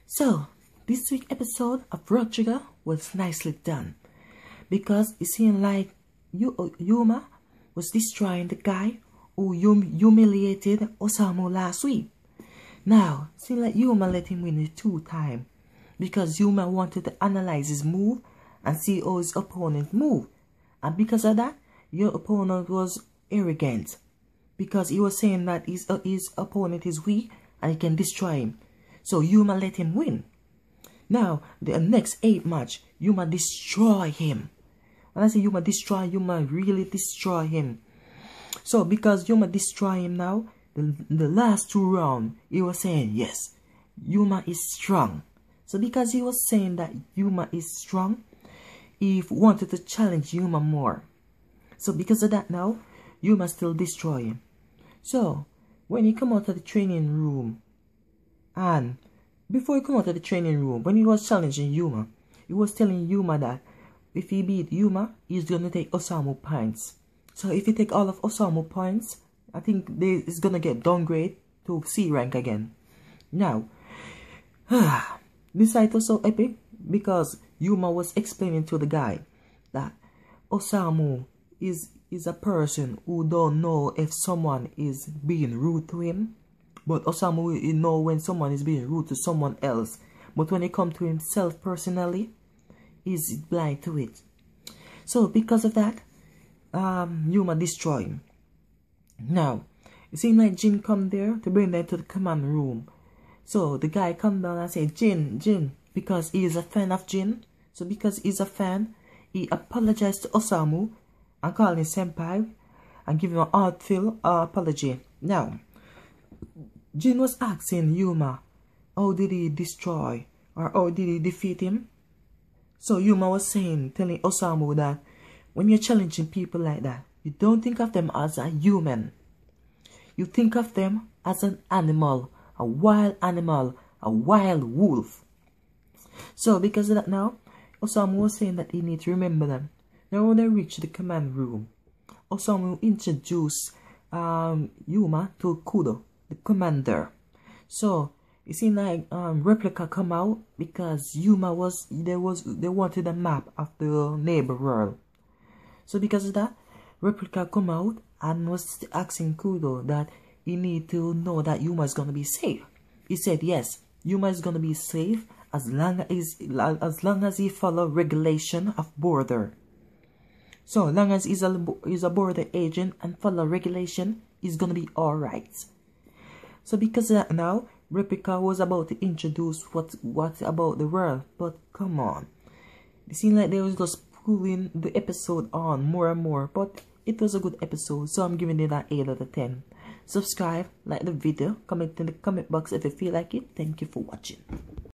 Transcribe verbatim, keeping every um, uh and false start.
So, this week episode of Road Trigger was nicely done. Because it seemed like Yuma was destroying the guy who hum humiliated Osamu last week. Now, it seems like Yuma let him win it two times. Because Yuma wanted to analyze his move and see how his opponent moved. And because of that, your opponent was arrogant. Because he was saying that his, uh, his opponent is weak and he can destroy him. So Yuma let him win. Now, the next eight match, Yuma destroy him. When I say Yuma destroy, Yuma really destroy him. So because Yuma destroy him now, the, the last two rounds, he was saying, yes, Yuma is strong. So because he was saying that Yuma is strong, he wanted to challenge Yuma more. So because of that now, Yuma still destroy him. So, when he come out of the training room, and before he come out of the training room, when he was challenging Yuma, he was telling Yuma that if he beat Yuma, he's gonna take Osamu points. So if he take all of Osamu points, I think they is gonna get downgrade to C rank again. Now, this fight was so epic because Yuma was explaining to the guy that Osamu is is a person who don't know if someone is being rude to him. But Osamu will know when someone is being rude to someone else. But when it comes to himself personally, he's blind to it. So because of that, um, Yuma destroy him. Now, it seems like Jin come there to bring them to the command room. So the guy come down and say, Jin, Jin, because he is a fan of Jin. So because he's a fan, he apologized to Osamu and call him senpai and give him an heartfelt uh, apology. Now, Jin was asking Yuma, how did he destroy or how did he defeat him? So Yuma was saying, telling Osamu that when you're challenging people like that, you don't think of them as a human. You think of them as an animal, a wild animal, a wild wolf. So because of that now, Osamu was saying that he needs to remember them. Now when they reach the command room, Osamu introduced um, Yuma to Kudo, the commander. So it seemed like um, replica come out because Yuma was there was they wanted a map of the neighbor world. So because of that, replica come out and was asking Kudo that he need to know that Yuma is gonna be safe. He said yes, Yuma is gonna be safe as long as as long as he follow regulation of border. So long as he's a he's a border agent and follow regulation, he's gonna be alright. So because of that now, Replica was about to introduce what what about the world, but come on. It seemed like they was just pulling the episode on more and more, but it was a good episode, so I'm giving it an eight out of ten. Subscribe, like the video, comment in the comment box if you feel like it. Thank you for watching.